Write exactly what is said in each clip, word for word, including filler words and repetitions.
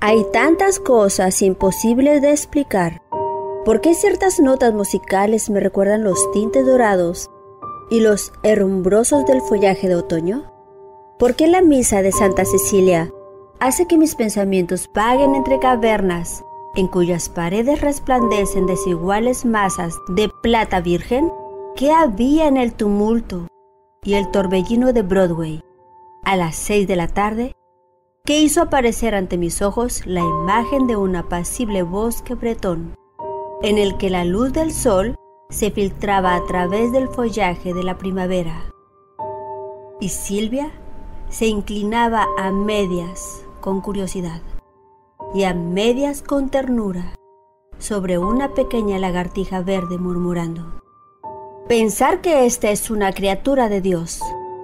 Hay tantas cosas imposibles de explicar. ¿Por qué ciertas notas musicales me recuerdan los tintes dorados y los herrumbrosos del follaje de otoño? ¿Por qué la misa de Santa Cecilia hace que mis pensamientos vaguen entre cavernas en cuyas paredes resplandecen desiguales masas de plata virgen? ¿Qué había en el tumulto y el torbellino de Broadway a las seis de la tarde que hizo aparecer ante mis ojos la imagen de un apacible bosque bretón en el que la luz del sol se filtraba a través del follaje de la primavera? Y Silvia se inclinaba a medias con curiosidad y a medias con ternura sobre una pequeña lagartija verde, murmurando: «Pensar que esta es una criatura de Dios».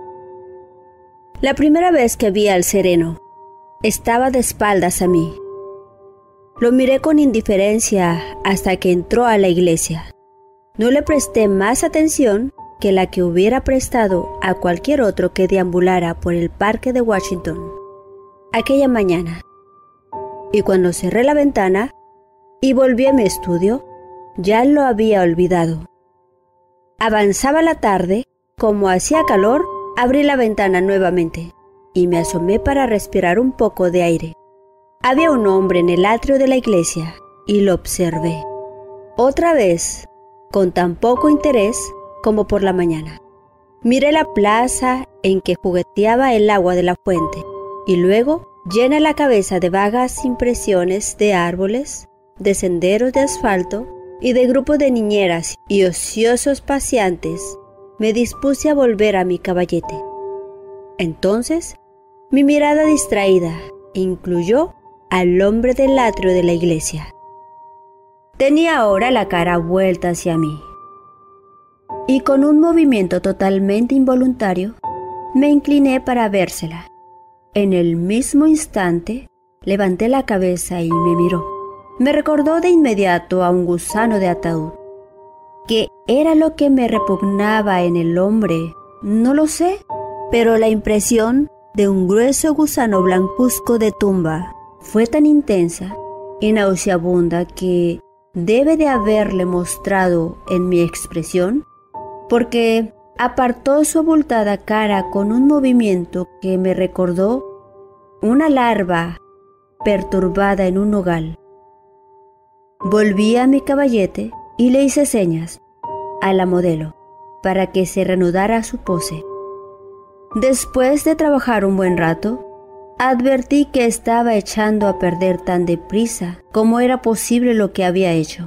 La primera vez que vi al sereno, estaba de espaldas a mí. Lo miré con indiferencia hasta que entró a la iglesia. No le presté más atención que la que hubiera prestado a cualquier otro que deambulara por el parque de Washington aquella mañana. Y cuando cerré la ventana y volví a mi estudio, ya lo había olvidado. Avanzaba la tarde, como hacía calor, abrí la ventana nuevamente y me asomé para respirar un poco de aire. Había un hombre en el atrio de la iglesia y lo observé. Otra vez, con tan poco interés como por la mañana. Miré la plaza en que jugueteaba el agua de la fuente y luego, llena la cabeza de vagas impresiones de árboles, de senderos de asfalto y de grupos de niñeras y ociosos paseantes, me dispuse a volver a mi caballete. Entonces, mi mirada distraída incluyó al hombre del atrio de la iglesia. Tenía ahora la cara vuelta hacia mí, y con un movimiento totalmente involuntario, me incliné para vérsela. En el mismo instante, levanté la cabeza y me miró. Me recordó de inmediato a un gusano de ataúd. ¿Qué era lo que me repugnaba en el hombre? No lo sé, pero la impresión de un grueso gusano blancuzco de tumba fue tan intensa y nauseabunda que debe de haberle mostrado en mi expresión, porque apartó su abultada cara con un movimiento que me recordó una larva perturbada en un nogal. Volví a mi caballete y le hice señas a la modelo para que se reanudara su pose. Después de trabajar un buen rato, advertí que estaba echando a perder tan deprisa como era posible lo que había hecho.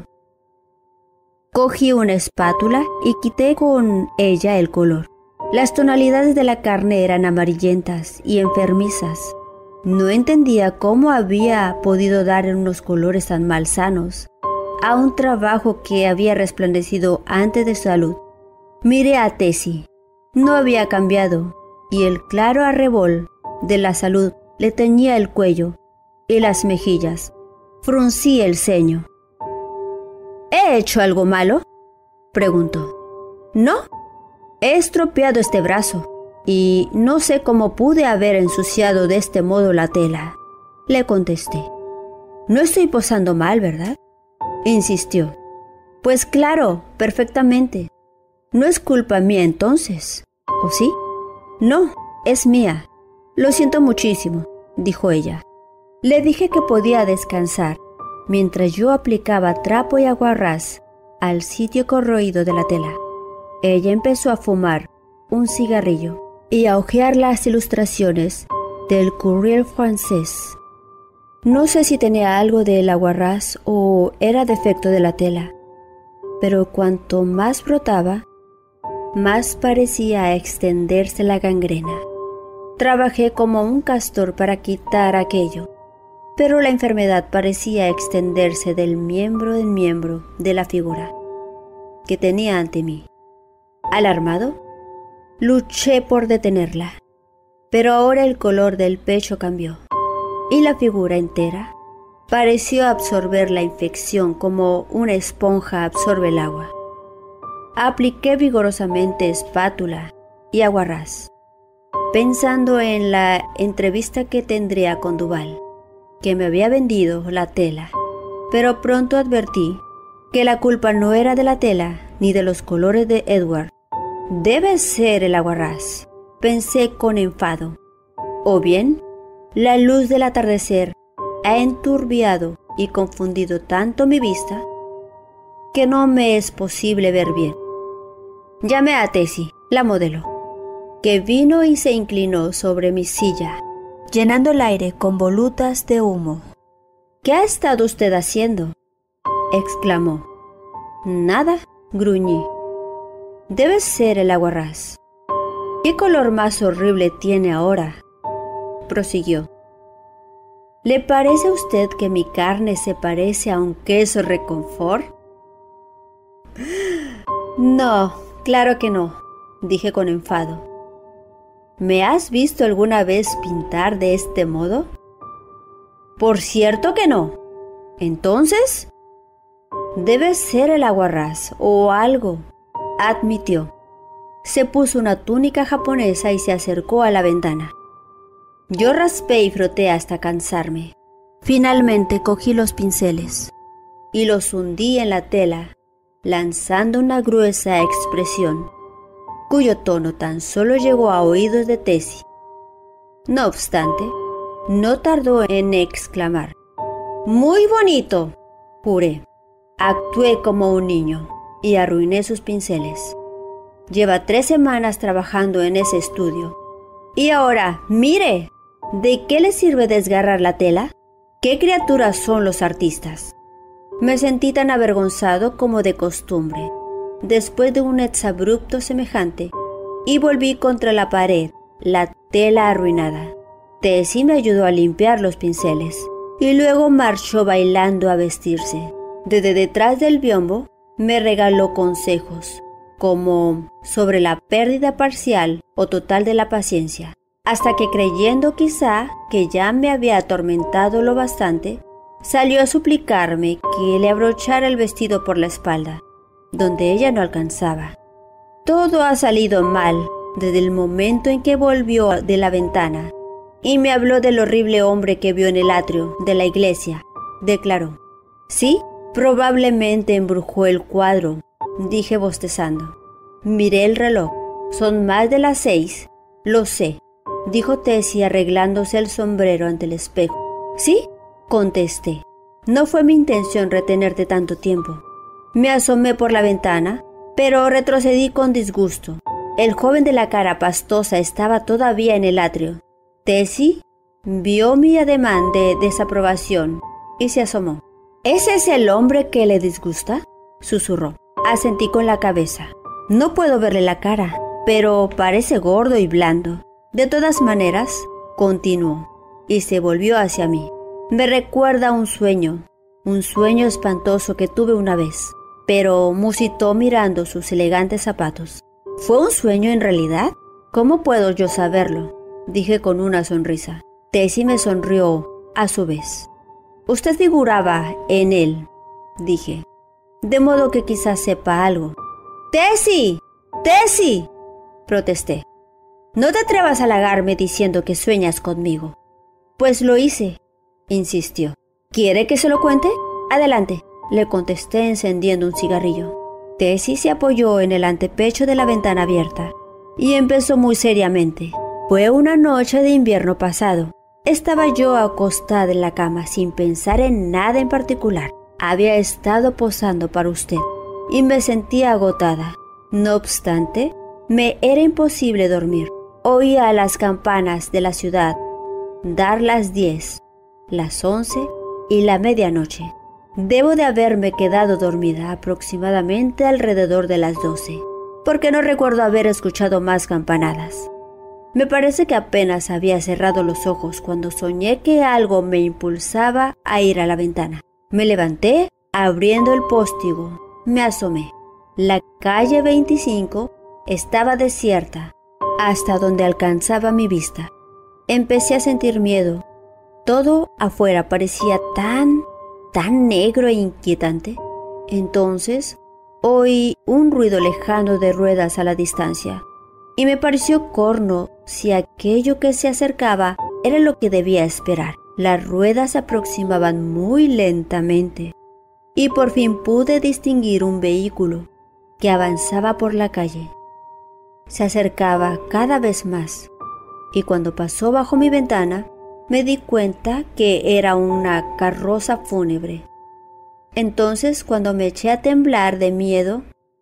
Cogí una espátula y quité con ella el color. Las tonalidades de la carne eran amarillentas y enfermizas. No entendía cómo había podido dar unos colores tan malsanos a un trabajo que había resplandecido antes de salud. Miré a Tessie. No había cambiado, y el claro arrebol de la salud le teñía el cuello y las mejillas. Fruncí el ceño. ¿He hecho algo malo?, preguntó. No, he estropeado este brazo y no sé cómo pude haber ensuciado de este modo la tela, le contesté. No estoy posando mal, ¿verdad?, insistió. Pues claro, perfectamente. No es culpa mía entonces, ¿o sí? No, es mía. Lo siento muchísimo, dijo ella. Le dije que podía descansar mientras yo aplicaba trapo y aguarrás al sitio corroído de la tela. Ella empezó a fumar un cigarrillo y a hojear las ilustraciones del Courrier francés. No sé si tenía algo del aguarrás o era defecto de la tela, pero cuanto más brotaba, más parecía extenderse la gangrena. Trabajé como un castor para quitar aquello, pero la enfermedad parecía extenderse del miembro en miembro de la figura que tenía ante mí. Alarmado, luché por detenerla, pero ahora el color del pecho cambió y la figura entera pareció absorber la infección como una esponja absorbe el agua. Apliqué vigorosamente espátula y aguarrás, pensando en la entrevista que tendría con Duval. que me había vendido la tela, pero pronto advertí que la culpa no era de la tela ni de los colores de Edward. Debe ser el aguarrás, pensé con enfado. O bien, la luz del atardecer ha enturbiado y confundido tanto mi vista que no me es posible ver bien. Llamé a Tessie, la modelo, que vino y se inclinó sobre mi silla, llenando el aire con volutas de humo. «¿Qué ha estado usted haciendo?», exclamó. «Nada», gruñí. «Debe ser el aguarrás». «¿Qué color más horrible tiene ahora?», prosiguió. «¿Le parece a usted que mi carne se parece a un queso Roquefort?». «No, claro que no», dije con enfado. «¿Me has visto alguna vez pintar de este modo?». «Por cierto que no». «Entonces, debe ser el aguarrás o algo», admitió. Se puso una túnica japonesa y se acercó a la ventana. Yo raspé y froté hasta cansarme. Finalmente cogí los pinceles y los hundí en la tela, lanzando una gruesa expresión, cuyo tono tan solo llegó a oídos de Tessie. No obstante, no tardó en exclamar: «¡Muy bonito!», juré. Actué como un niño y arruiné sus pinceles. Lleva tres semanas trabajando en ese estudio. Y ahora, mire, ¿de qué le sirve desgarrar la tela? ¿Qué criaturas son los artistas? Me sentí tan avergonzado como de costumbre, después de un exabrupto semejante, y volví contra la pared, la tela arruinada. Tessie me ayudó a limpiar los pinceles, y luego marchó bailando a vestirse. Desde detrás del biombo me regaló consejos, como sobre la pérdida parcial o total de la paciencia, hasta que, creyendo quizá que ya me había atormentado lo bastante, salió a suplicarme que le abrochara el vestido por la espalda, donde ella no alcanzaba. Todo ha salido mal desde el momento en que volvió de la ventana y me habló del horrible hombre que vio en el atrio de la iglesia, declaró. «Sí, probablemente embrujó el cuadro», dije bostezando. Miré el reloj. «Son más de las seis». «Lo sé», dijo Tessie arreglándose el sombrero ante el espejo. «¿Sí?», contesté. «No fue mi intención retenerte tanto tiempo». Me asomé por la ventana, pero retrocedí con disgusto. El joven de la cara pastosa estaba todavía en el atrio. Tessie vio mi ademán de desaprobación y se asomó. «¿Ese es el hombre que le disgusta?», susurró. Asentí con la cabeza. «No puedo verle la cara, pero parece gordo y blando. De todas maneras», continuó, y se volvió hacia mí. «Me recuerda a un sueño, un sueño espantoso que tuve una vez». Pero musitó mirando sus elegantes zapatos. «¿Fue un sueño en realidad? ¿Cómo puedo yo saberlo?», dije con una sonrisa. Tessie me sonrió a su vez. «Usted figuraba en él», dije, «de modo que quizás sepa algo». «¡Tessie! ¡Tessie!», protesté. «No te atrevas a halagarme diciendo que sueñas conmigo». «Pues lo hice», insistió. «¿Quiere que se lo cuente? Adelante», le contesté encendiendo un cigarrillo. Tessie se apoyó en el antepecho de la ventana abierta y empezó muy seriamente. «Fue una noche de invierno pasado. Estaba yo acostada en la cama sin pensar en nada en particular. Había estado posando para usted y me sentía agotada. No obstante, me era imposible dormir. Oía las campanas de la ciudad dar las diez, las once y la medianoche. Debo de haberme quedado dormida aproximadamente alrededor de las doce, porque no recuerdo haber escuchado más campanadas. Me parece que apenas había cerrado los ojos cuando soñé que algo me impulsaba a ir a la ventana. Me levanté, abriendo el postigo, me asomé. La calle veinticinco estaba desierta hasta donde alcanzaba mi vista. Empecé a sentir miedo. Todo afuera parecía tan, tan negro e inquietante. Entonces oí un ruido lejano de ruedas a la distancia, y me pareció corno si aquello que se acercaba era lo que debía esperar. Las ruedas se aproximaban muy lentamente y por fin pude distinguir un vehículo que avanzaba por la calle. Se acercaba cada vez más y cuando pasó bajo mi ventana me di cuenta que era una carroza fúnebre. Entonces, cuando me eché a temblar de miedo,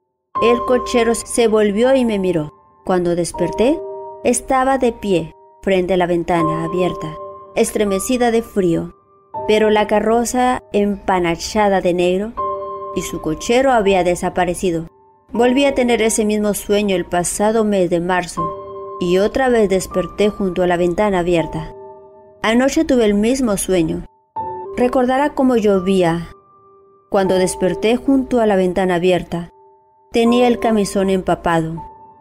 el cochero se volvió y me miró. Cuando desperté, estaba de pie frente a la ventana abierta, estremecida de frío, pero la carroza empanachada de negro y su cochero había desaparecido. Volví a tener ese mismo sueño el pasado mes de marzo y otra vez desperté junto a la ventana abierta. Anoche tuve el mismo sueño. Recordará cómo llovía. Cuando desperté junto a la ventana abierta, tenía el camisón empapado.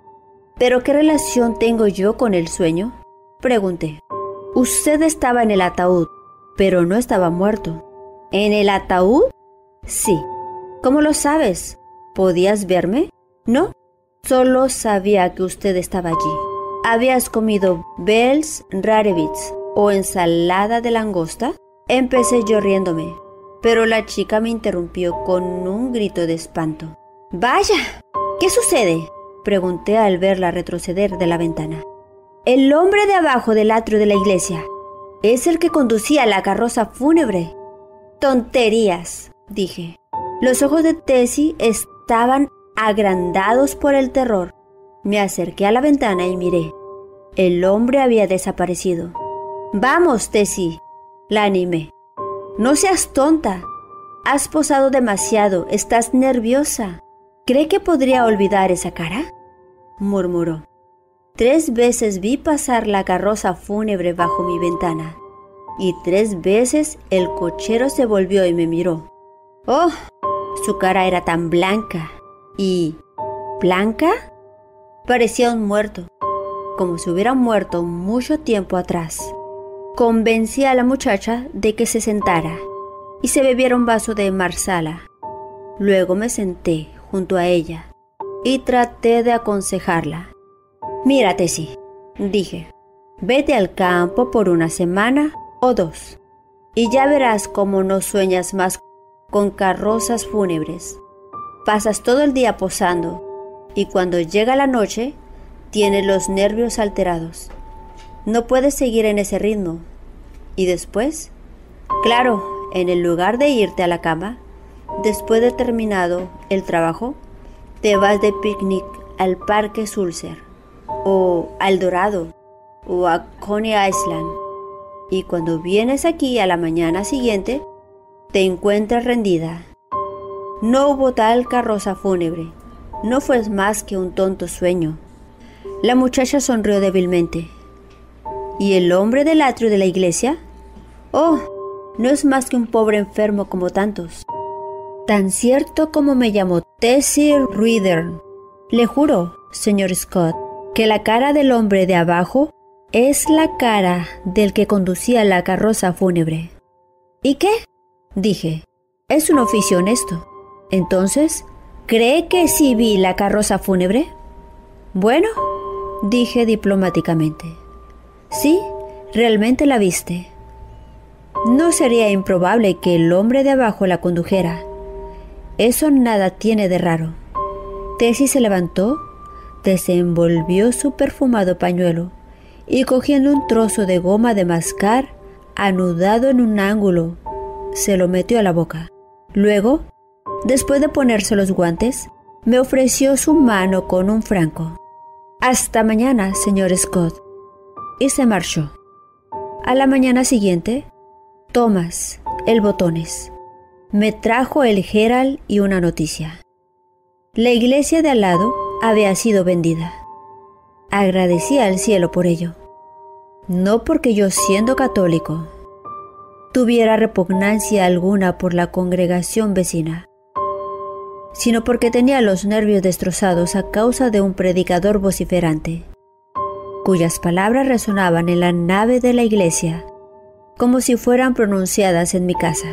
¿Pero qué relación tengo yo con el sueño?, pregunté. Usted estaba en el ataúd, pero no estaba muerto. ¿En el ataúd? Sí. ¿Cómo lo sabes? ¿Podías verme? No, solo sabía que usted estaba allí. ¿Habías comido Bell's Rarebits o ensalada de langosta? Empecé yo riéndome, pero la chica me interrumpió con un grito de espanto. ¡Vaya! ¿Qué sucede?, pregunté al verla retroceder de la ventana. El hombre de abajo del atrio de la iglesia es el que conducía la carroza fúnebre. ¡Tonterías!, dije. Los ojos de Tessie estaban agrandados por el terror. Me acerqué a la ventana y miré. El hombre había desaparecido. «Vamos, Tessie», la animé. «No seas tonta. Has posado demasiado. Estás nerviosa. ¿Cree que podría olvidar esa cara?», murmuró. Tres veces vi pasar la carroza fúnebre bajo mi ventana. Y tres veces el cochero se volvió y me miró. ¡Oh! Su cara era tan blanca. ¿Y blanca? Parecía un muerto, como si hubiera muerto mucho tiempo atrás. Convencí a la muchacha de que se sentara y se bebiera un vaso de marsala. Luego me senté junto a ella y traté de aconsejarla. «Mira, Tessie», dije, «vete al campo por una semana o dos y ya verás cómo no sueñas más con carrozas fúnebres. Pasas todo el día posando y cuando llega la noche tienes los nervios alterados. No puedes seguir en ese ritmo. Y después, claro, en el lugar de irte a la cama, después de terminado el trabajo, te vas de picnic al Parque Sulzer, o al Dorado, o a Coney Island. Y cuando vienes aquí a la mañana siguiente, te encuentras rendida. No hubo tal carroza fúnebre. No fue más que un tonto sueño». La muchacha sonrió débilmente. «¿Y el hombre del atrio de la iglesia? Oh, no es más que un pobre enfermo como tantos. Tan cierto como me llamó Tessie Reardon. Le juro, señor Scott, que la cara del hombre de abajo es la cara del que conducía la carroza fúnebre». «¿Y qué?», dije. «Es un oficio honesto. Entonces, ¿cree que sí vi la carroza fúnebre?». «Bueno», dije diplomáticamente. «Sí, realmente la viste. No sería improbable que el hombre de abajo la condujera. Eso nada tiene de raro». Tessie se levantó, desenvolvió su perfumado pañuelo y cogiendo un trozo de goma de mascar anudado en un ángulo, se lo metió a la boca. Luego, después de ponerse los guantes, me ofreció su mano con un franco. «Hasta mañana, señor Scott», y se marchó. A la mañana siguiente, Thomas, el Botones, me trajo el Herald y una noticia. La iglesia de al lado había sido vendida. Agradecí al cielo por ello. No porque yo, siendo católico, tuviera repugnancia alguna por la congregación vecina, sino porque tenía los nervios destrozados a causa de un predicador vociferante, cuyas palabras resonaban en la nave de la iglesia como si fueran pronunciadas en mi casa,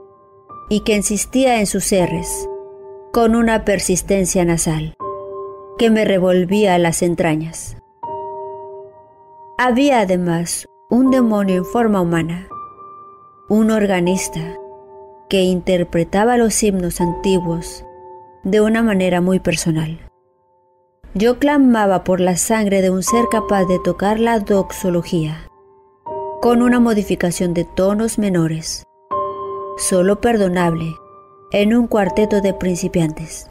y que insistía en sus erres con una persistencia nasal que me revolvía las entrañas. Había además un demonio en forma humana un organista que interpretaba los himnos antiguos de una manera muy personal. Yo clamaba por la sangre de un ser capaz de tocar la doxología, con una modificación de tonos menores, solo perdonable en un cuarteto de principiantes.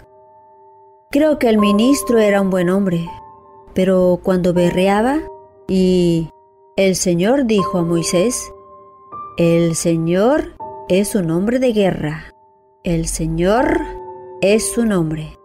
Creo que el ministro era un buen hombre, pero cuando berreaba y el Señor dijo a Moisés, el Señor es un hombre de guerra, el Señor es su nombre,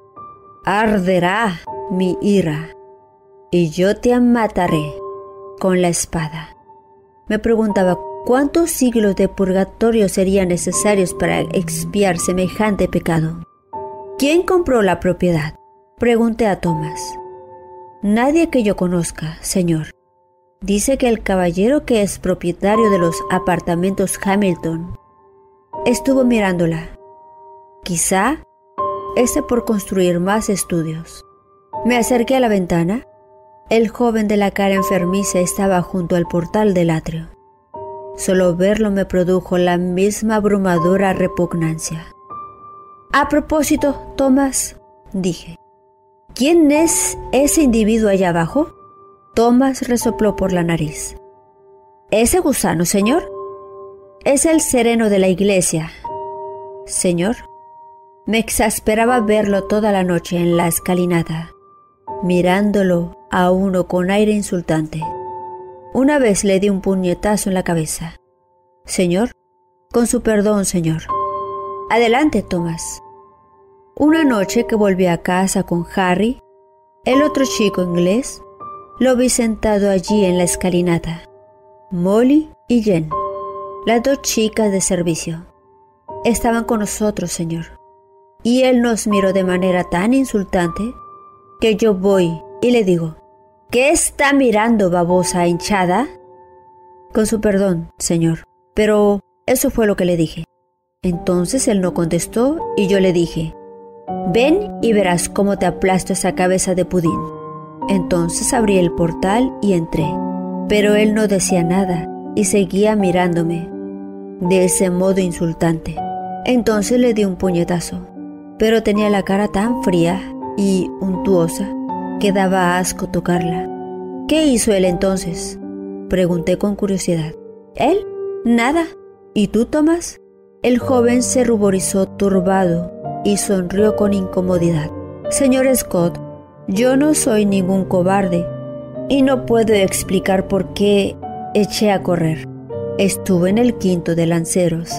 arderá mi ira y yo te mataré con la espada. Me preguntaba cuántos siglos de purgatorio serían necesarios para expiar semejante pecado. ¿Quién compró la propiedad? Pregunté a Tomás. Nadie que yo conozca, señor. Dice que el caballero que es propietario de los apartamentos Hamilton estuvo mirándola. Quizá ese por construir más estudios. Me acerqué a la ventana. El joven de la cara enfermiza estaba junto al portal del atrio. Solo verlo me produjo la misma abrumadora repugnancia. A propósito, Tomás, dije, ¿quién es ese individuo allá abajo? Tomás resopló por la nariz. ¿Ese gusano, señor? Es el sereno de la iglesia. Señor, me exasperaba verlo toda la noche en la escalinata, mirándolo a uno con aire insultante. Una vez le di un puñetazo en la cabeza. Señor, con su perdón, señor. Adelante, Tomás. Una noche que volví a casa con Harry, el otro chico inglés, lo vi sentado allí en la escalinata. Molly y Jen, las dos chicas de servicio, estaban con nosotros, señor. Y él nos miró de manera tan insultante que yo voy y le digo, ¿qué está mirando, babosa hinchada? Con su perdón, señor, pero eso fue lo que le dije. Entonces él no contestó y yo le dije, ven y verás cómo te aplasto esa cabeza de pudín. Entonces abrí el portal y entré, pero él no decía nada y seguía mirándome de ese modo insultante. Entonces le di un puñetazo, pero tenía la cara tan fría y untuosa que daba asco tocarla. ¿Qué hizo él entonces? Pregunté con curiosidad. ¿Él? Nada. ¿Y tú, Tomás? El joven se ruborizó turbado y sonrió con incomodidad. Señor Scott, yo no soy ningún cobarde y no puedo explicar por qué eché a correr. Estuve en el quinto de lanceros.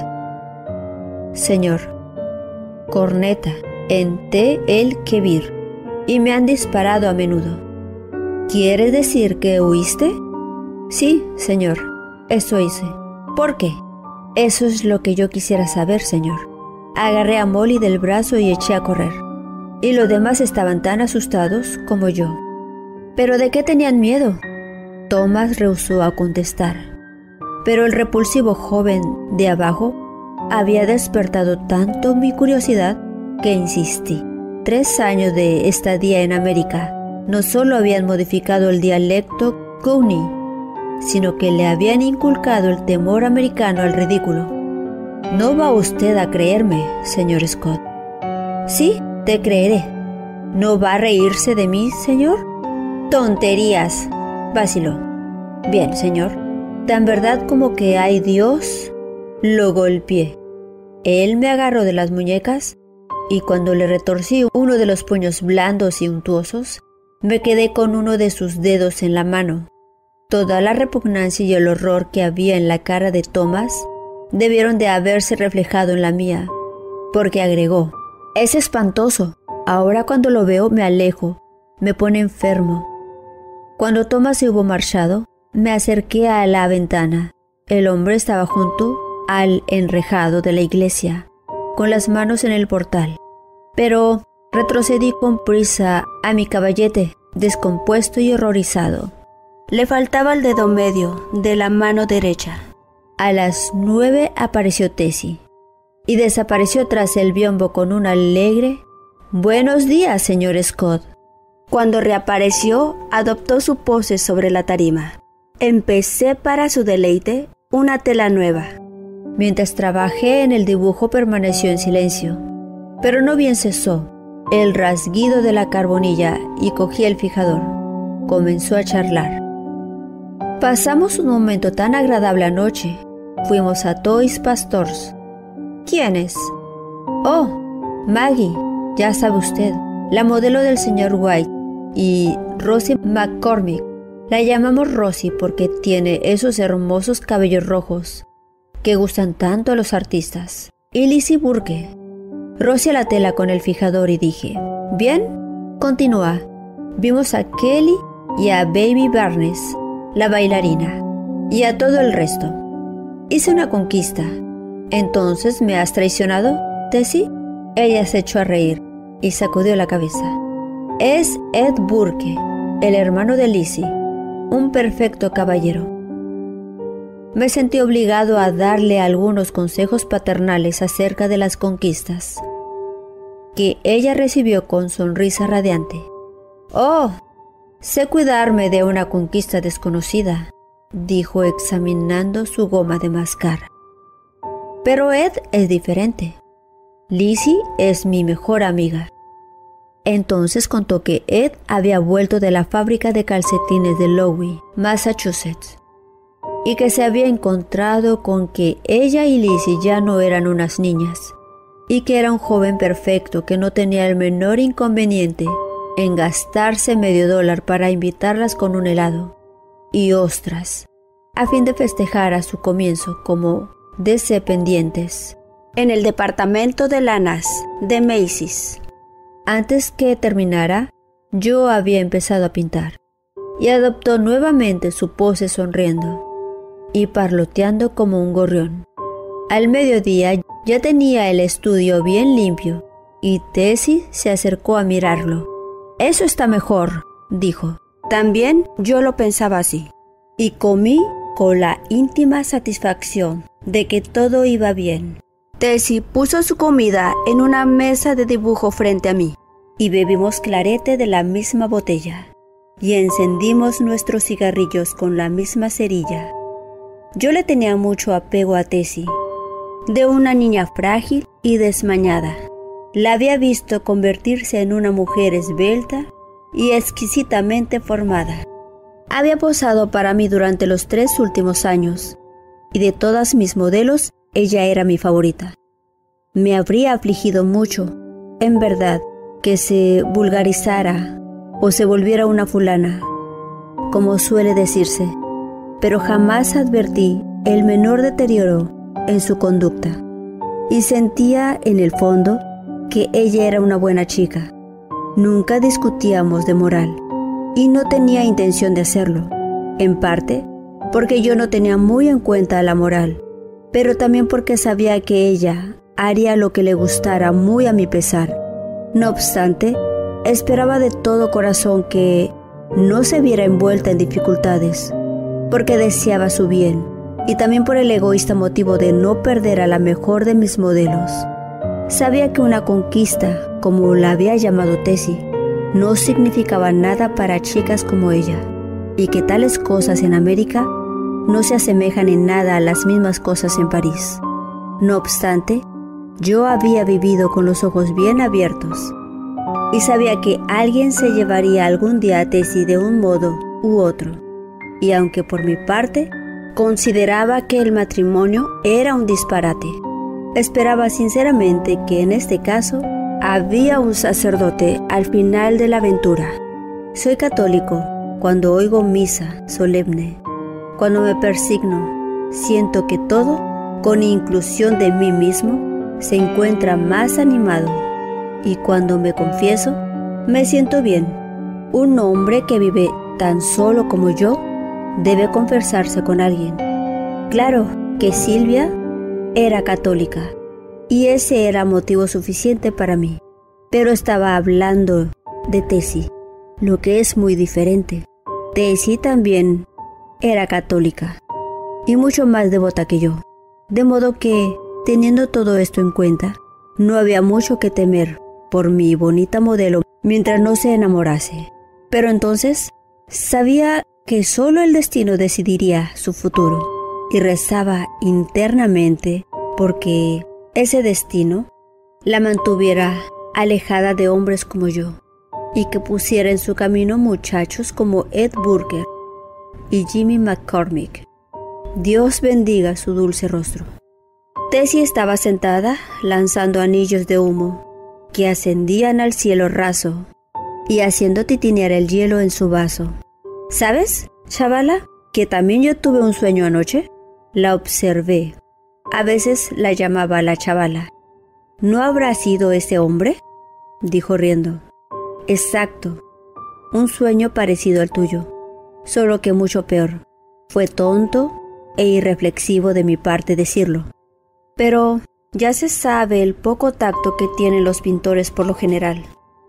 Señor, corneta en T el Kebir y me han disparado a menudo. ¿Quiere decir que huiste? Sí, señor, eso hice. ¿Por qué? Eso es lo que yo quisiera saber, señor. Agarré a Molly del brazo y eché a correr. Y los demás estaban tan asustados como yo. ¿Pero de qué tenían miedo? Tomás rehusó a contestar. Pero el repulsivo joven de abajo había despertado tanto mi curiosidad que insistí. Tres años de estadía en América no solo habían modificado el dialecto Cockney, sino que le habían inculcado el temor americano al ridículo. ¿No va usted a creerme, señor Scott? Sí, te creeré. ¿No va a reírse de mí, señor? Tonterías, vaciló. Bien, señor. Tan verdad como que hay Dios, lo golpeé. Él me agarró de las muñecas y cuando le retorcí uno de los puños blandos y untuosos, me quedé con uno de sus dedos en la mano. Toda la repugnancia y el horror que había en la cara de Tomás debieron de haberse reflejado en la mía, porque agregó, es espantoso. Ahora cuando lo veo me alejo, me pone enfermo. Cuando Tomás se hubo marchado, me acerqué a la ventana. El hombre estaba junto al enrejado de la iglesia, con las manos en el portal. Pero retrocedí con prisa a mi caballete, descompuesto y horrorizado. Le faltaba el dedo medio de la mano derecha. A las nueve apareció Tessie y desapareció tras el biombo con un alegre «Buenos días, señor Scott». Cuando reapareció, adoptó su pose sobre la tarima. Empecé para su deleite una tela nueva. Mientras trabajé en el dibujo permaneció en silencio, pero no bien cesó el rasguido de la carbonilla y cogí el fijador. Comenzó a charlar. Pasamos un momento tan agradable anoche. Fuimos a Toys Pastors. ¿Quién es? Oh, Maggie, ya sabe usted, la modelo del señor White, y Rosie McCormick. La llamamos Rosie porque tiene esos hermosos cabellos rojos que gustan tanto a los artistas. Y Lizzie Burke. Rosie a la tela con el fijador y dije, bien, continúa. Vimos a Kelly y a Baby Barnes, la bailarina, y a todo el resto. Hice una conquista. ¿Entonces me has traicionado, Tessie? Ella se echó a reír y sacudió la cabeza. Es Ed Burke, el hermano de Lizzie, un perfecto caballero. Me sentí obligado a darle algunos consejos paternales acerca de las conquistas, que ella recibió con sonrisa radiante. Oh, sé cuidarme de una conquista desconocida, dijo examinando su goma de mascar. Pero Ed es diferente. Lizzie es mi mejor amiga. Entonces contó que Ed había vuelto de la fábrica de calcetines de Lowell, Massachusetts, y que se había encontrado con que ella y Lizzie ya no eran unas niñas, y que era un joven perfecto que no tenía el menor inconveniente en gastarse medio dólar para invitarlas con un helado y ostras, a fin de festejar a su comienzo como dependientes en el departamento de lanas de Macy's. Antes que terminara, yo había empezado a pintar, y adoptó nuevamente su pose sonriendo y parloteando como un gorrión. Al mediodía ya tenía el estudio bien limpio, y Tessie se acercó a mirarlo. Eso está mejor, dijo. También yo lo pensaba así, y comí con la íntima satisfacción de que todo iba bien. Tessie puso su comida en una mesa de dibujo frente a mí, y bebimos clarete de la misma botella, y encendimos nuestros cigarrillos con la misma cerilla. Yo le tenía mucho apego a Tessie, de una niña frágil y desmañada. La había visto convertirse en una mujer esbelta y exquisitamente formada. Había posado para mí durante los tres últimos años, y de todas mis modelos, ella era mi favorita. Me habría afligido mucho, en verdad, que se vulgarizara o se volviera una fulana, como suele decirse, pero jamás advertí el menor deterioro en su conducta, y sentía en el fondo que ella era una buena chica. Nunca discutíamos de moral, y no tenía intención de hacerlo, en parte porque yo no tenía muy en cuenta la moral, pero también porque sabía que ella haría lo que le gustara muy a mi pesar. No obstante, esperaba de todo corazón que no se viera envuelta en dificultades, porque deseaba su bien, y también por el egoísta motivo de no perder a la mejor de mis modelos. Sabía que una conquista, como la había llamado Tessie, no significaba nada para chicas como ella, y que tales cosas en América no se asemejan en nada a las mismas cosas en París. No obstante, yo había vivido con los ojos bien abiertos, y sabía que alguien se llevaría algún día a Tessie de un modo u otro, y aunque por mi parte consideraba que el matrimonio era un disparate, esperaba sinceramente que en este caso había un sacerdote al final de la aventura. Soy católico cuando oigo misa solemne. Cuando me persigno, siento que todo, con inclusión de mí mismo, se encuentra más animado. Y cuando me confieso, me siento bien. Un hombre que vive tan solo como yo debe confesarse con alguien. Claro que Silvia era católica, y ese era motivo suficiente para mí. Pero estaba hablando de Tessie, lo que es muy diferente. Tessie también era católica, y mucho más devota que yo. De modo que, teniendo todo esto en cuenta, no había mucho que temer por mi bonita modelo mientras no se enamorase. Pero entonces, sabía que solo el destino decidiría su futuro, y rezaba internamente porque ese destino la mantuviera alejada de hombres como yo y que pusiera en su camino muchachos como Ed Burger y Jimmy McCormick. Dios bendiga su dulce rostro. Tessie estaba sentada lanzando anillos de humo que ascendían al cielo raso y haciendo titinear el hielo en su vaso. ¿Sabes, chavala, que también yo tuve un sueño anoche? La observé. A veces la llamaba la chavala. ¿No habrá sido ese hombre?, dijo riendo. Exacto, un sueño parecido al tuyo, solo que mucho peor. Fue tonto e irreflexivo de mi parte decirlo, pero ya se sabe el poco tacto que tienen los pintores por lo general.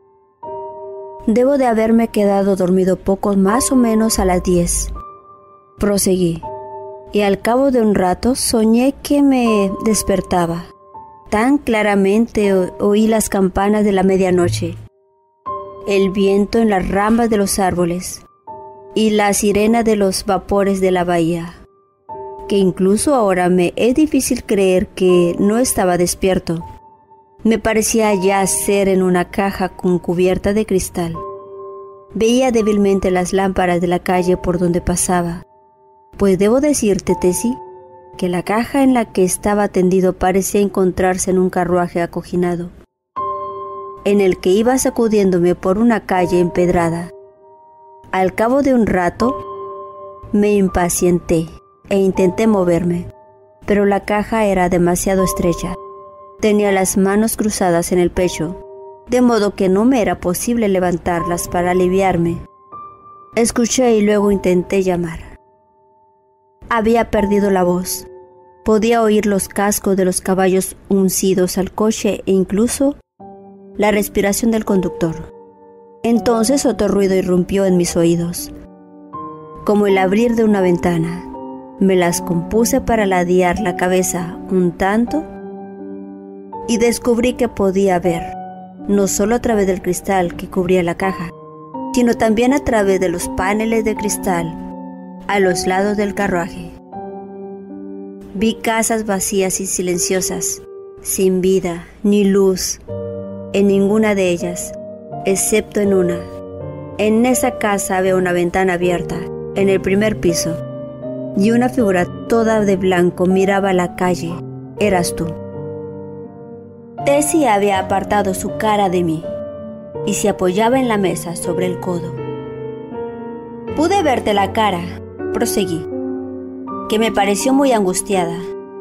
Debo de haberme quedado dormido poco más o menos a las diez. Proseguí, y al cabo de un rato soñé que me despertaba. Tan claramente oí las campanas de la medianoche, el viento en las ramas de los árboles y la sirena de los vapores de la bahía, que incluso ahora me es difícil creer que no estaba despierto. Me parecía yacer en una caja con cubierta de cristal. Veía débilmente las lámparas de la calle por donde pasaba, pues debo decirte, Tessie, que la caja en la que estaba tendido parecía encontrarse en un carruaje acoginado, en el que iba sacudiéndome por una calle empedrada. Al cabo de un rato, me impacienté e intenté moverme, pero la caja era demasiado estrecha. Tenía las manos cruzadas en el pecho, de modo que no me era posible levantarlas para aliviarme. Escuché y luego intenté llamar. Había perdido la voz. Podía oír los cascos de los caballos uncidos al coche e incluso la respiración del conductor. Entonces otro ruido irrumpió en mis oídos, como el abrir de una ventana. Me las compuse para ladear la cabeza un tanto y descubrí que podía ver, no solo a través del cristal que cubría la caja, sino también a través de los paneles de cristal a los lados del carruaje. Vi casas vacías y silenciosas, sin vida ni luz en ninguna de ellas, excepto en una. En esa casa había una ventana abierta, en el primer piso, y una figura toda de blanco miraba a la calle. Eras tú. Tessie había apartado su cara de mí y se apoyaba en la mesa sobre el codo. Pude verte la cara, proseguí, que me pareció muy angustiada.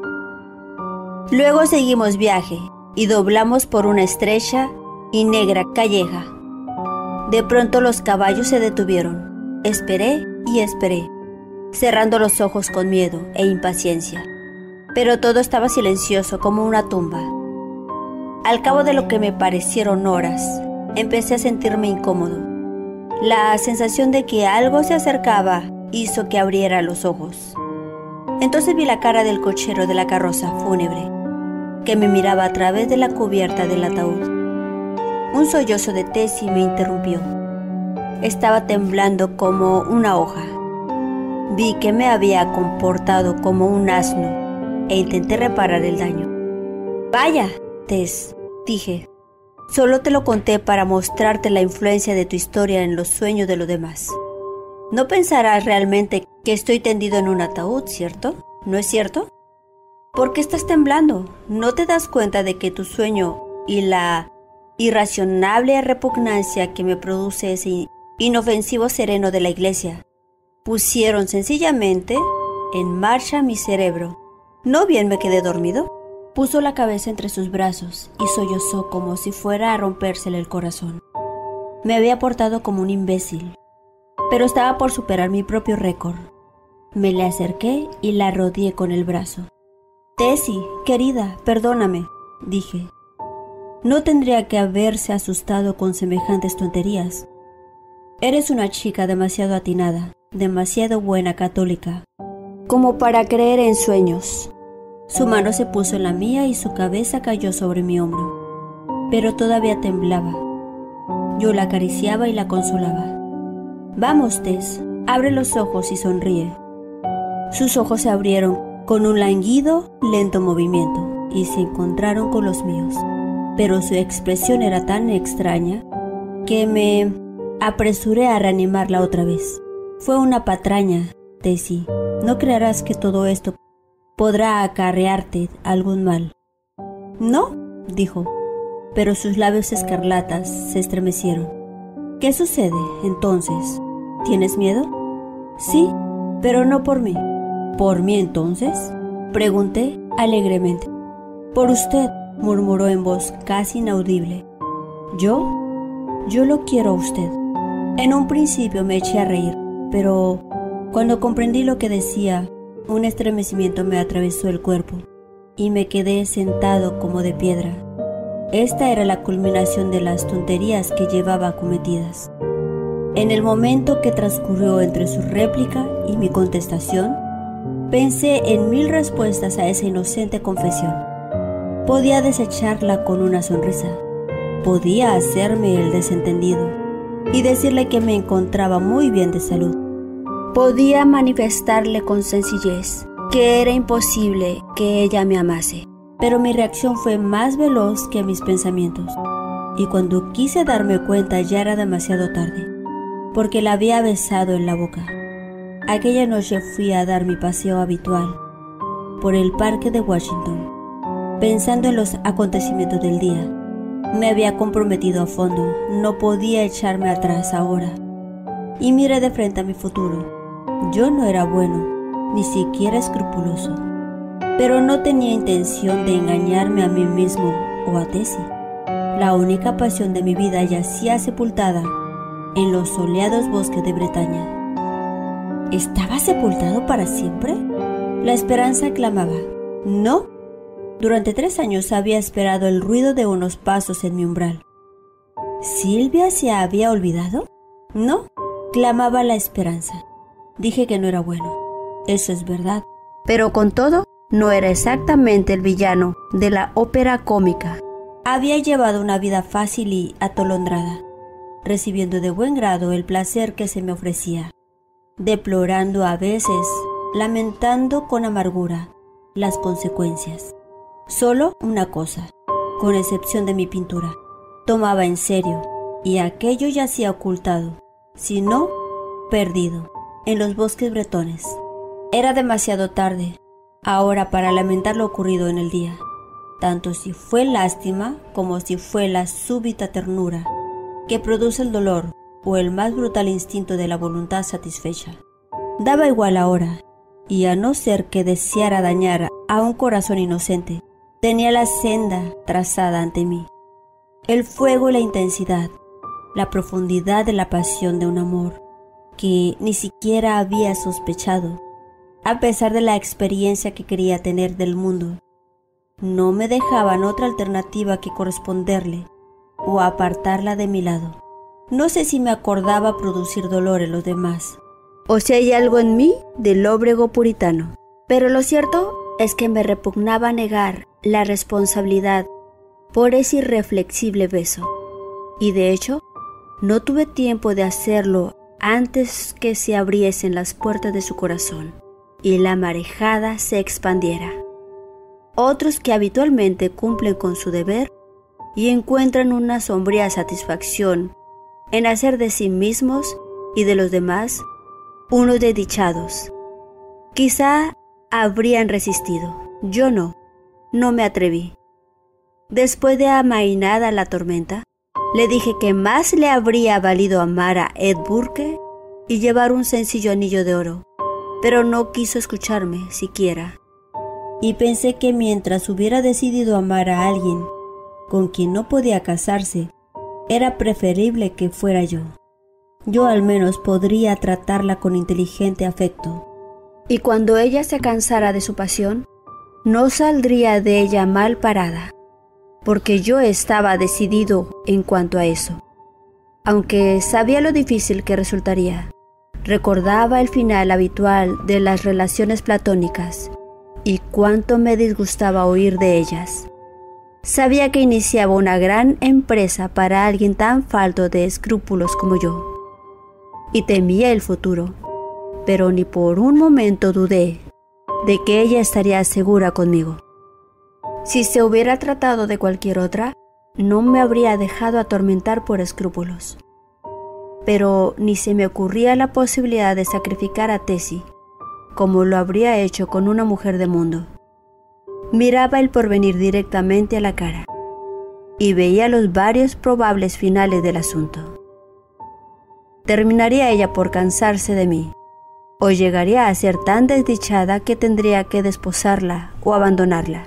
Luego seguimos viaje y doblamos por una estrecha y negra calleja. De pronto los caballos se detuvieron. Esperé y esperé, cerrando los ojos con miedo e impaciencia, pero todo estaba silencioso como una tumba. Al cabo de lo que me parecieron horas, empecé a sentirme incómodo. La sensación de que algo se acercaba hizo que abriera los ojos. Entonces vi la cara del cochero de la carroza fúnebre, que me miraba a través de la cubierta del ataúd. Un sollozo de Tessie me interrumpió. Estaba temblando como una hoja. Vi que me había comportado como un asno e intenté reparar el daño. Vaya, Tess, dije, solo te lo conté para mostrarte la influencia de tu historia en los sueños de los demás. No pensarás realmente que estoy tendido en un ataúd, ¿cierto? ¿No es cierto? ¿Por qué estás temblando? ¿No te das cuenta de que tu sueño y la irracionable repugnancia que me produce ese inofensivo sereno de la iglesia pusieron sencillamente en marcha mi cerebro? ¿No bien me quedé dormido? Puso la cabeza entre sus brazos y sollozó como si fuera a rompérsele el corazón. Me había portado como un imbécil, pero estaba por superar mi propio récord. Me le acerqué y la rodeé con el brazo. Tessie, querida, perdóname, dije. No tendría que haberse asustado con semejantes tonterías. Eres una chica demasiado atinada, demasiado buena católica, como para creer en sueños. Su mano se puso en la mía y su cabeza cayó sobre mi hombro, pero todavía temblaba. Yo la acariciaba y la consolaba. Vamos, Tess, abre los ojos y sonríe. Sus ojos se abrieron con un languido, lento movimiento, y se encontraron con los míos. Pero su expresión era tan extraña que me apresuré a reanimarla otra vez. Fue una patraña, Daisy. No creerás que todo esto podrá acarrearte algún mal. No, dijo, pero sus labios escarlatas se estremecieron. ¿Qué sucede, entonces? ¿Tienes miedo? Sí, pero no por mí. ¿Por mí, entonces? Pregunté alegremente. Por usted, murmuró en voz casi inaudible. ¿Yo? Yo lo quiero a usted. En un principio me eché a reír, pero cuando comprendí lo que decía, un estremecimiento me atravesó el cuerpo y me quedé sentado como de piedra. Esta era la culminación de las tonterías que llevaba cometidas. En el momento que transcurrió entre su réplica y mi contestación, pensé en mil respuestas a esa inocente confesión. Podía desecharla con una sonrisa, podía hacerme el desentendido y decirle que me encontraba muy bien de salud. Podía manifestarle con sencillez que era imposible que ella me amase, pero mi reacción fue más veloz que mis pensamientos, y cuando quise darme cuenta ya era demasiado tarde, porque la había besado en la boca. Aquella noche fui a dar mi paseo habitual por el parque de Washington, pensando en los acontecimientos del día. Me había comprometido a fondo, no podía echarme atrás ahora, y miré de frente a mi futuro. Yo no era bueno, ni siquiera escrupuloso, pero no tenía intención de engañarme a mí mismo o a Tessie. La única pasión de mi vida yacía sepultada en los soleados bosques de Bretaña. ¿Estaba sepultado para siempre? La esperanza clamaba. No. Durante tres años había esperado el ruido de unos pasos en mi umbral. ¿Silvia se había olvidado? No, clamaba la esperanza. Dije que no era bueno, eso es verdad, pero con todo, no era exactamente el villano de la ópera cómica. Había llevado una vida fácil y atolondrada, recibiendo de buen grado el placer que se me ofrecía, deplorando a veces, lamentando con amargura las consecuencias. Solo una cosa, con excepción de mi pintura, tomaba en serio, y aquello yacía ocultado, si no, perdido, en los bosques bretones. Era demasiado tarde ahora para lamentar lo ocurrido en el día, tanto si fue lástima como si fue la súbita ternura que produce el dolor o el más brutal instinto de la voluntad satisfecha. Daba igual ahora, y a no ser que deseara dañar a un corazón inocente, tenía la senda trazada ante mí. El fuego y la intensidad, la profundidad de la pasión de un amor que ni siquiera había sospechado, a pesar de la experiencia que quería tener del mundo, no me dejaban otra alternativa que corresponderle o apartarla de mi lado. No sé si me acordaba producir dolor en los demás, o si hay algo en mí de lóbrego puritano, pero lo cierto es que me repugnaba negar la responsabilidad por ese irreflexible beso, y de hecho, no tuve tiempo de hacerlo antes que se abriesen las puertas de su corazón y la marejada se expandiera. Otros que habitualmente cumplen con su deber y encuentran una sombría satisfacción en hacer de sí mismos y de los demás unos desdichados. Quizá habrían resistido, yo no, no me atreví. Después de amainada la tormenta, le dije que más le habría valido amar a Ed Burke y llevar un sencillo anillo de oro, pero no quiso escucharme siquiera. Y pensé que mientras hubiera decidido amar a alguien con quien no podía casarse, era preferible que fuera yo. Yo al menos podría tratarla con inteligente afecto. Y cuando ella se cansara de su pasión, no saldría de ella mal parada, porque yo estaba decidido en cuanto a eso. Aunque sabía lo difícil que resultaría, recordaba el final habitual de las relaciones platónicas y cuánto me disgustaba oír de ellas. Sabía que iniciaba una gran empresa para alguien tan falto de escrúpulos como yo, y temía el futuro, pero ni por un momento dudé de que ella estaría segura conmigo. Si se hubiera tratado de cualquier otra, no me habría dejado atormentar por escrúpulos. Pero ni se me ocurría la posibilidad de sacrificar a Tessie, como lo habría hecho con una mujer de mundo. Miraba el porvenir directamente a la cara y veía los varios probables finales del asunto. Terminaría ella por cansarse de mí, o llegaría a ser tan desdichada que tendría que desposarla o abandonarla.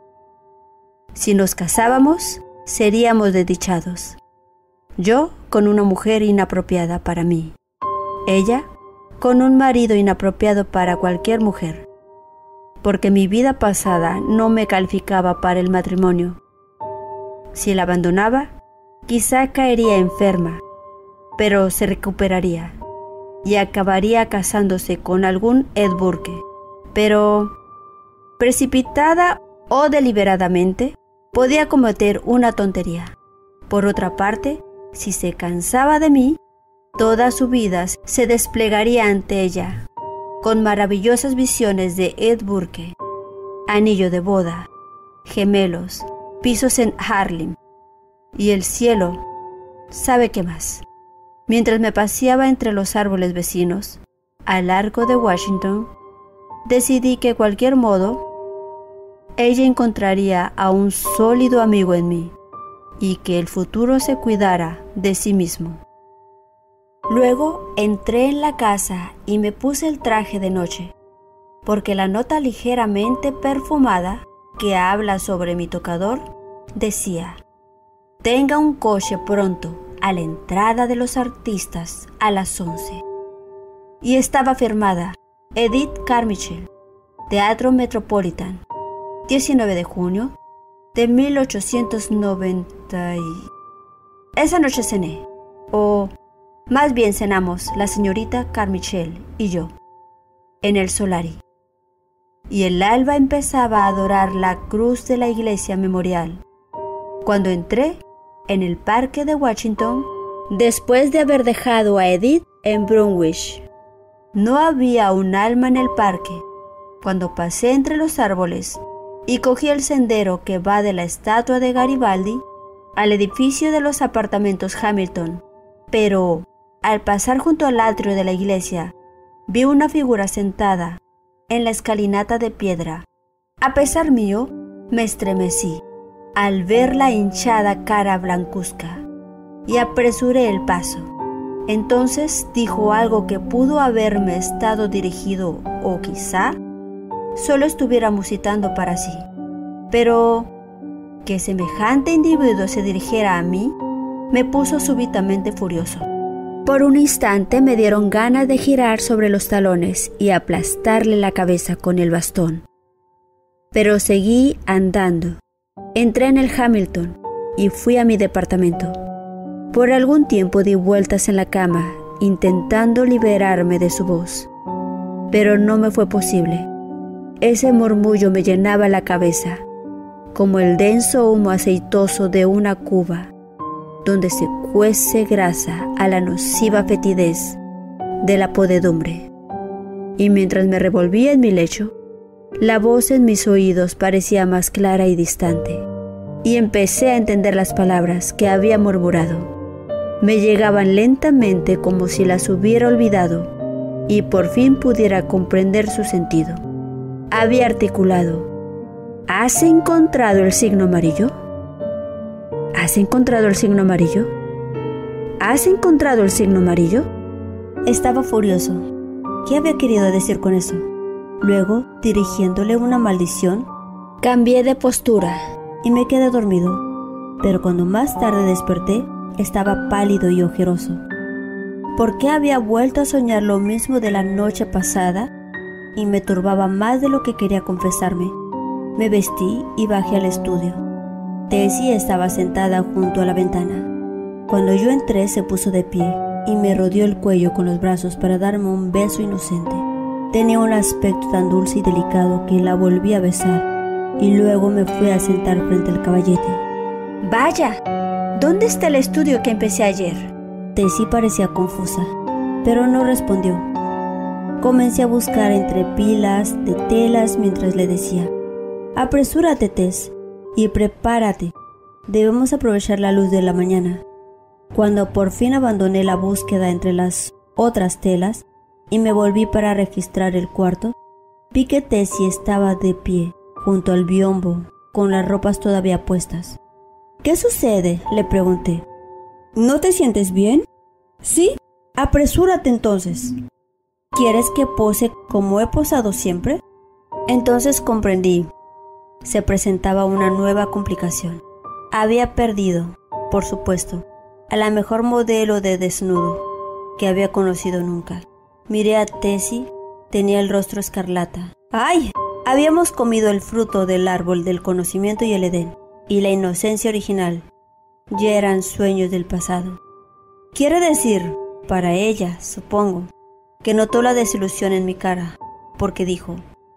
Si nos casábamos, seríamos desdichados. Yo con una mujer inapropiada para mí, ella con un marido inapropiado para cualquier mujer, porque mi vida pasada no me calificaba para el matrimonio. Si la abandonaba, quizá caería enferma, pero se recuperaría y acabaría casándose con algún Ed Burke. Pero, precipitada o deliberadamente, podía cometer una tontería. Por otra parte, si se cansaba de mí, toda su vida se desplegaría ante ella, con maravillosas visiones de Ed Burke, anillo de boda, gemelos, pisos en Harlem y el cielo, ¿sabe qué más? Mientras me paseaba entre los árboles vecinos, al largo de Washington, decidí que de cualquier modo, ella encontraría a un sólido amigo en mí y que el futuro se cuidara de sí mismo. Luego entré en la casa y me puse el traje de noche, porque la nota ligeramente perfumada que habla sobre mi tocador decía: tenga un coche pronto a la entrada de los artistas a las once. Y estaba firmada Edith Carmichael, Teatro Metropolitan, diecinueve de junio de mil ochocientos noventa. Esa noche cené, o más bien cenamos la señorita Carmichael y yo, en el Solari. Y el alba empezaba a dorar la cruz de la iglesia memorial, cuando entré en el parque de Washington, después de haber dejado a Edith en Bromwich. No había un alma en el parque cuando pasé entre los árboles y cogí el sendero que va de la estatua de Garibaldi al edificio de los apartamentos Hamilton. Pero al pasar junto al atrio de la iglesia, vi una figura sentada en la escalinata de piedra. A pesar mío, me estremecí al ver la hinchada cara blancuzca y apresuré el paso. Entonces dijo algo que pudo haberme estado dirigido o quizá solo estuviera musitando para sí. Pero que semejante individuo se dirigiera a mí me puso súbitamente furioso. Por un instante me dieron ganas de girar sobre los talones y aplastarle la cabeza con el bastón. Pero seguí andando. Entré en el Hamilton y fui a mi departamento. Por algún tiempo di vueltas en la cama, intentando liberarme de su voz. Pero no me fue posible. Ese murmullo me llenaba la cabeza, como el denso humo aceitoso de una cuba, donde se cuece grasa a la nociva fetidez de la podredumbre. Y mientras me revolvía en mi lecho, la voz en mis oídos parecía más clara y distante, y empecé a entender las palabras que había murmurado. Me llegaban lentamente como si las hubiera olvidado, y por fin pudiera comprender su sentido. Había articulado: ¿has encontrado el signo amarillo? ¿Has encontrado el signo amarillo? ¿Has encontrado el signo amarillo? Estaba furioso. ¿Qué había querido decir con eso? Luego, dirigiéndole una maldición, cambié de postura y me quedé dormido. Pero cuando más tarde desperté, estaba pálido y ojeroso. ¿Por qué había vuelto a soñar lo mismo de la noche pasada? Y me turbaba más de lo que quería confesarme. Me vestí y bajé al estudio. Tessie estaba sentada junto a la ventana. Cuando yo entré, se puso de pie y me rodeó el cuello con los brazos para darme un beso inocente. Tenía un aspecto tan dulce y delicado que la volví a besar y luego me fui a sentar frente al caballete. ¡Vaya! ¿Dónde está el estudio que empecé ayer? Tessie parecía confusa, pero no respondió. Comencé a buscar entre pilas de telas mientras le decía: apresúrate, Tess, y prepárate. Debemos aprovechar la luz de la mañana. Cuando por fin abandoné la búsqueda entre las otras telas y me volví para registrar el cuarto, vi que Tessie estaba de pie junto al biombo, con las ropas todavía puestas. ¿Qué sucede?, le pregunté. ¿No te sientes bien? Sí, apresúrate entonces. ¿Quieres que pose como he posado siempre? Entonces comprendí. Se presentaba una nueva complicación. Había perdido, por supuesto, a la mejor modelo de desnudo que había conocido nunca. Miré a Tessie, tenía el rostro escarlata. ¡Ay! Habíamos comido el fruto del árbol del conocimiento y el Edén, y la inocencia original ya eran sueños del pasado. Quiere decir, para ella, supongo, que notó la desilusión en mi cara, porque dijo: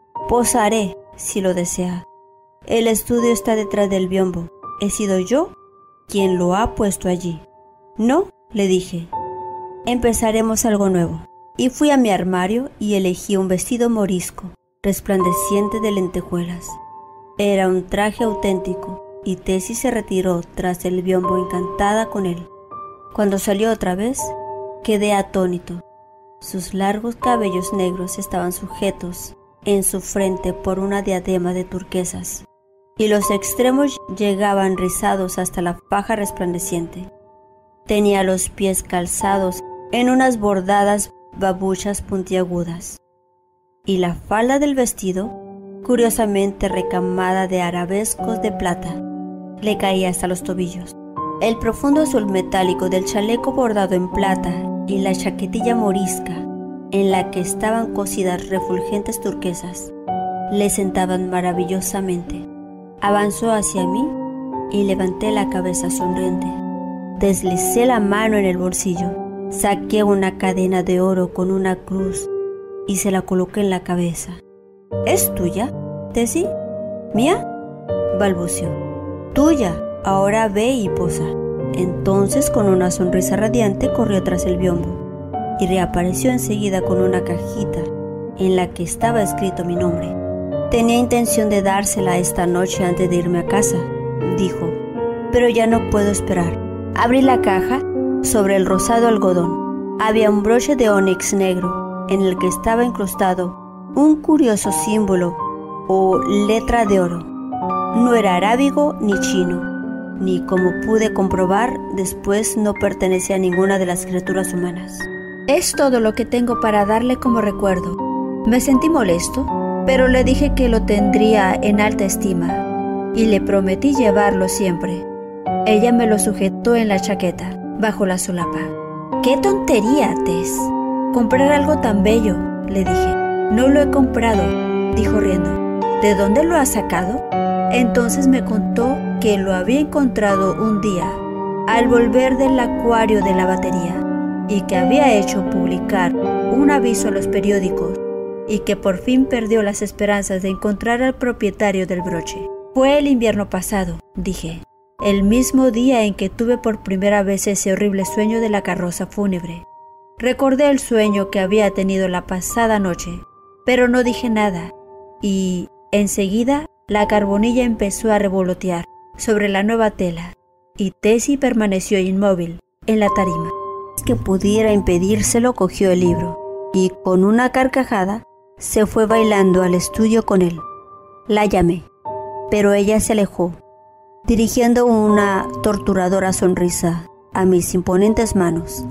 posaré si lo desea. El estudio está detrás del biombo. He sido yo quien lo ha puesto allí. No, le dije. Empezaremos algo nuevo. Y fui a mi armario y elegí un vestido morisco, resplandeciente de lentejuelas. Era un traje auténtico, y Tessie se retiró tras el biombo encantada con él. Cuando salió otra vez, quedé atónito. Sus largos cabellos negros estaban sujetos en su frente por una diadema de turquesas, y los extremos llegaban rizados hasta la faja resplandeciente. Tenía los pies calzados en unas bordadas babuchas puntiagudas, y la falda del vestido, curiosamente recamada de arabescos de plata, le caía hasta los tobillos. El profundo azul metálico del chaleco bordado en plata y la chaquetilla morisca, en la que estaban cosidas refulgentes turquesas, le sentaban maravillosamente. Avanzó hacia mí y levanté la cabeza sonriente. Deslicé la mano en el bolsillo, saqué una cadena de oro con una cruz y se la coloqué en la cabeza. ¿Es tuya, Tessie? ¿Mía?, balbuceó. Tuya. Ahora ve y posa. Entonces, con una sonrisa radiante, corrió tras el biombo y reapareció enseguida con una cajita en la que estaba escrito mi nombre. Tenía intención de dársela esta noche antes de irme a casa, dijo, pero ya no puedo esperar. Abrí la caja. Sobre el rosado algodón había un broche de ónix negro en el que estaba incrustado un curioso símbolo o letra de oro. No era arábigo ni chino, ni, como pude comprobar después, no pertenecía a ninguna de las criaturas humanas. Es todo lo que tengo para darle como recuerdo. Me sentí molesto, pero le dije que lo tendría en alta estima y le prometí llevarlo siempre. Ella me lo sujetó en la chaqueta, bajo la solapa. ¡Qué tontería, Tess! Comprar algo tan bello, le dije. No lo he comprado, dijo riendo. ¿De dónde lo has sacado? Entonces me contó que lo había encontrado un día al volver del acuario de la batería y que había hecho publicar un aviso a los periódicos y que por fin perdió las esperanzas de encontrar al propietario del broche. Fue el invierno pasado, dije, el mismo día en que tuve por primera vez ese horrible sueño de la carroza fúnebre. Recordé el sueño que había tenido la pasada noche, pero no dije nada y, enseguida, la carbonilla empezó a revolotear sobre la nueva tela y Tessie permaneció inmóvil en la tarima. Es que pudiera impedírselo, cogió el libro y con una carcajada se fue bailando al estudio con él. La llamé, pero ella se alejó, dirigiendo una torturadora sonrisa a mis imponentes manos.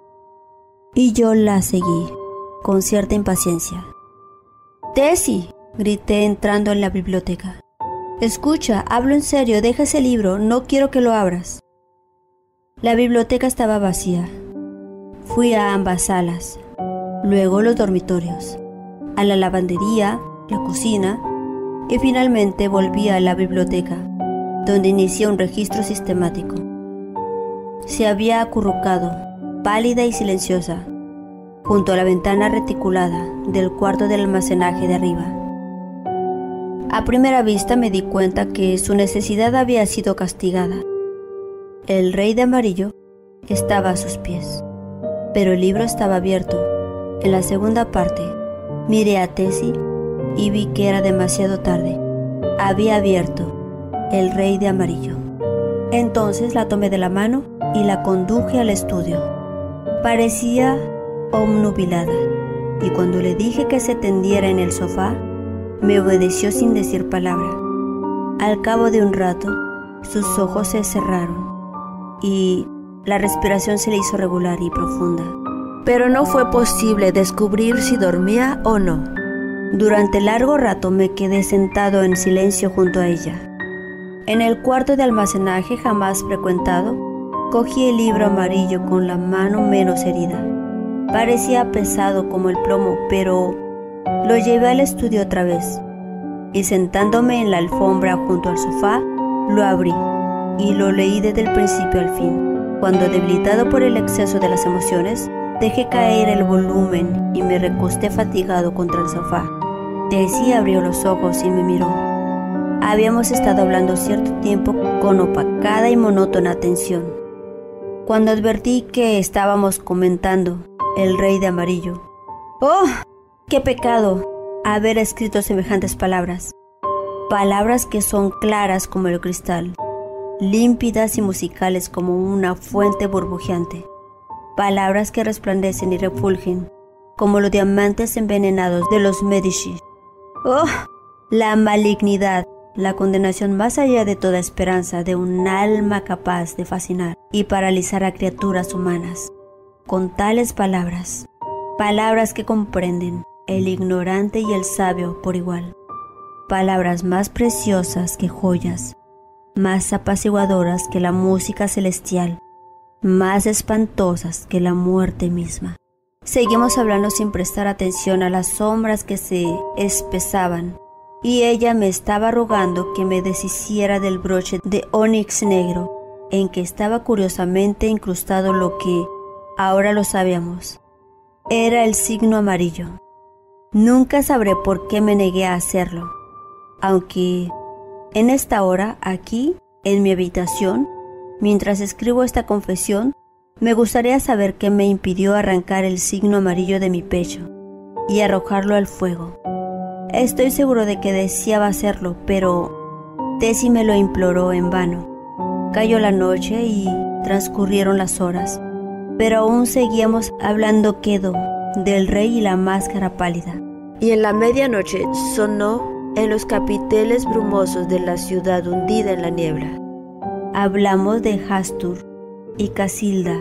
Y yo la seguí con cierta impaciencia. ¡Tessie!, grité entrando en la biblioteca. Escucha, hablo en serio, deja ese libro, no quiero que lo abras. La biblioteca estaba vacía. Fui a ambas salas, luego los dormitorios, a la lavandería, la cocina, y finalmente volví a la biblioteca, donde inicié un registro sistemático. Se había acurrucado, pálida y silenciosa, junto a la ventana reticulada del cuarto del almacenaje de arriba. A primera vista me di cuenta que su necesidad había sido castigada. El rey de amarillo estaba a sus pies, pero el libro estaba abierto, en la segunda parte, Miré a Tessie y vi que era demasiado tarde. Había abierto El Rey de Amarillo. Entonces la tomé de la mano y la conduje al estudio. Parecía obnubilada, y cuando le dije que se tendiera en el sofá, me obedeció sin decir palabra. Al cabo de un rato, sus ojos se cerraron y la respiración se le hizo regular y profunda. Pero no fue posible descubrir si dormía o no. Durante largo rato me quedé sentado en silencio junto a ella. En el cuarto de almacenaje jamás frecuentado, cogí el libro amarillo con la mano menos herida. Parecía pesado como el plomo, pero lo llevé al estudio otra vez, y sentándome en la alfombra junto al sofá, lo abrí y lo leí desde el principio al fin. Cuando, debilitado por el exceso de las emociones, dejé caer el volumen y me recosté fatigado contra el sofá. Tessie abrió los ojos y me miró. Habíamos estado hablando cierto tiempo con opacada y monótona atención. Cuando advertí que estábamos comentando El Rey de Amarillo. ¡Oh! ¡Qué pecado haber escrito semejantes palabras! Palabras que son claras como el cristal, límpidas y musicales como una fuente burbujeante. Palabras que resplandecen y refulgen como los diamantes envenenados de los Medici. ¡Oh! La malignidad, la condenación más allá de toda esperanza de un alma capaz de fascinar y paralizar a criaturas humanas. Con tales palabras, palabras que comprenden el ignorante y el sabio por igual. Palabras más preciosas que joyas, más apaciguadoras que la música celestial, más espantosas que la muerte misma. Seguimos hablando sin prestar atención a las sombras que se espesaban, y ella me estaba rogando que me deshiciera del broche de ónix negro, en que estaba curiosamente incrustado lo que, ahora lo sabíamos, era el signo amarillo. Nunca sabré por qué me negué a hacerlo, aunque en esta hora, aquí, en mi habitación, mientras escribo esta confesión, me gustaría saber qué me impidió arrancar el signo amarillo de mi pecho y arrojarlo al fuego. Estoy seguro de que deseaba hacerlo, pero Tessie me lo imploró en vano. Cayó la noche y transcurrieron las horas, pero aún seguíamos hablando quedo del rey y la máscara pálida. Y en la medianoche sonó en los capiteles brumosos de la ciudad hundida en la niebla. Hablamos de Hastur y Casilda,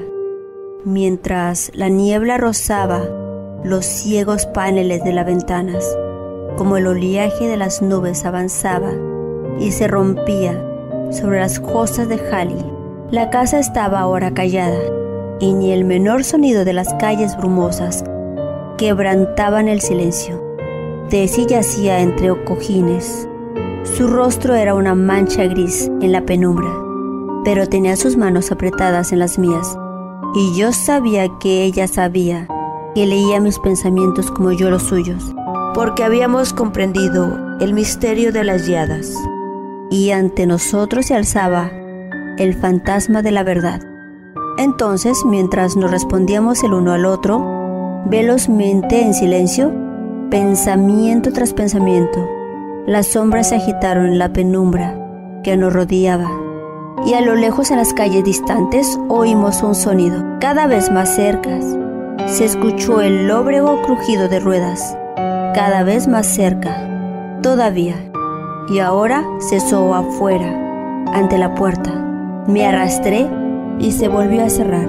mientras la niebla rozaba los ciegos paneles de las ventanas, como el oleaje de las nubes avanzaba y se rompía sobre las costas de Hali. La casa estaba ahora callada, y ni el menor sonido de las calles brumosas quebrantaban el silencio. Tessie yacía entre cojines. Su rostro era una mancha gris en la penumbra, pero tenía sus manos apretadas en las mías, y yo sabía que ella sabía que leía mis pensamientos como yo los suyos, porque habíamos comprendido el misterio de las lladas, y ante nosotros se alzaba el fantasma de la verdad. Entonces, mientras nos respondíamos el uno al otro, velozmente en silencio, pensamiento tras pensamiento, las sombras se agitaron en la penumbra que nos rodeaba, y a lo lejos en las calles distantes oímos un sonido cada vez más cerca. Se escuchó el lóbrego crujido de ruedas, cada vez más cerca, todavía, y ahora cesó afuera, ante la puerta. Me arrastré y se volvió a cerrar.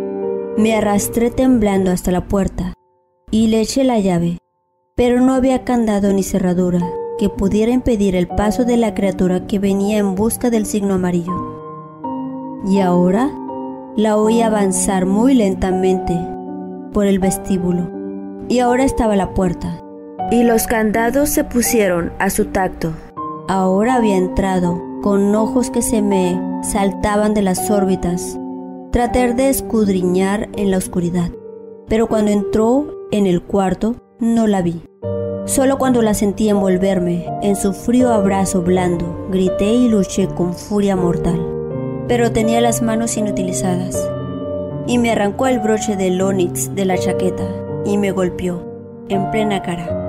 Me arrastré temblando hasta la puerta y le eché la llave, pero no había candado ni cerradura que pudiera impedir el paso de la criatura que venía en busca del signo amarillo. Y ahora la oí avanzar muy lentamente por el vestíbulo, y ahora estaba a la puerta, y los candados se pusieron a su tacto. Ahora había entrado con ojos que se me saltaban de las órbitas. Traté de escudriñar en la oscuridad, pero cuando entró en el cuarto no la vi. Solo cuando la sentí envolverme en su frío abrazo blando, grité y luché con furia mortal. Pero tenía las manos inutilizadas, y me arrancó el broche del ónix de la chaqueta y me golpeó en plena cara.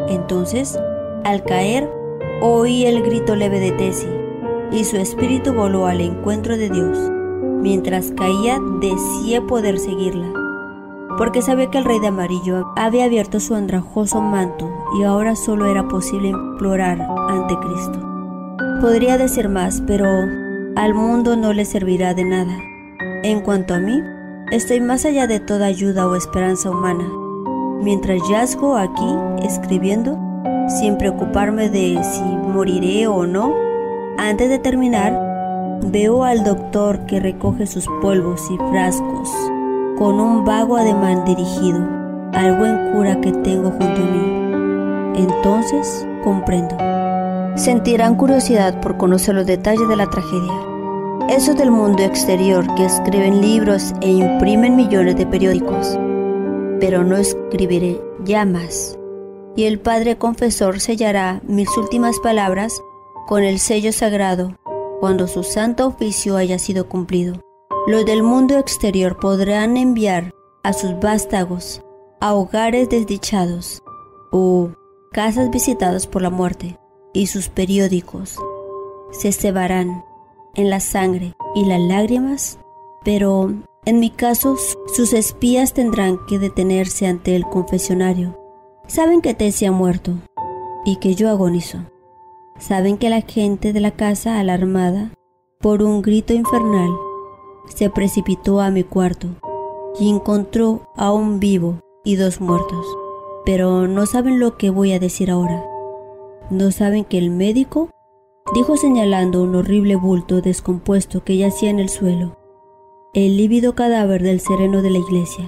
Entonces, al caer, oí el grito leve de Tessie, y su espíritu voló al encuentro de Dios. Mientras caía, deseé poder seguirla, porque sabía que el rey de amarillo había abierto su andrajoso manto y ahora solo era posible implorar ante Cristo. Podría decir más, pero al mundo no le servirá de nada. En cuanto a mí, estoy más allá de toda ayuda o esperanza humana. Mientras yazgo aquí escribiendo, sin preocuparme de si moriré o no, antes de terminar, veo al doctor que recoge sus polvos y frascos con un vago ademán dirigido al buen cura que tengo junto a mí. Entonces comprendo. Sentirán curiosidad por conocer los detalles de la tragedia. Esos del mundo exterior que escriben libros e imprimen millones de periódicos. Pero no escribiré ya más. Y el Padre Confesor sellará mis últimas palabras con el sello sagrado cuando su santo oficio haya sido cumplido. Los del mundo exterior podrán enviar a sus vástagos a hogares desdichados o casas visitadas por la muerte, y sus periódicos se cebarán en la sangre y las lágrimas, pero en mi caso sus espías tendrán que detenerse ante el confesionario. Saben que Tessie ha muerto y que yo agonizo. Saben que la gente de la casa, alarmada por un grito infernal, se precipitó a mi cuarto y encontró a un vivo y dos muertos. Pero no saben lo que voy a decir ahora. No saben que el médico dijo, señalando un horrible bulto descompuesto que yacía en el suelo, el lívido cadáver del sereno de la iglesia.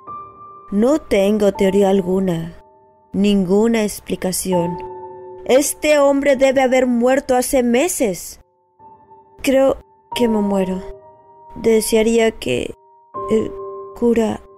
No tengo teoría alguna, ninguna explicación. Este hombre debe haber muerto hace meses. Creo que me muero. Desearía que el cura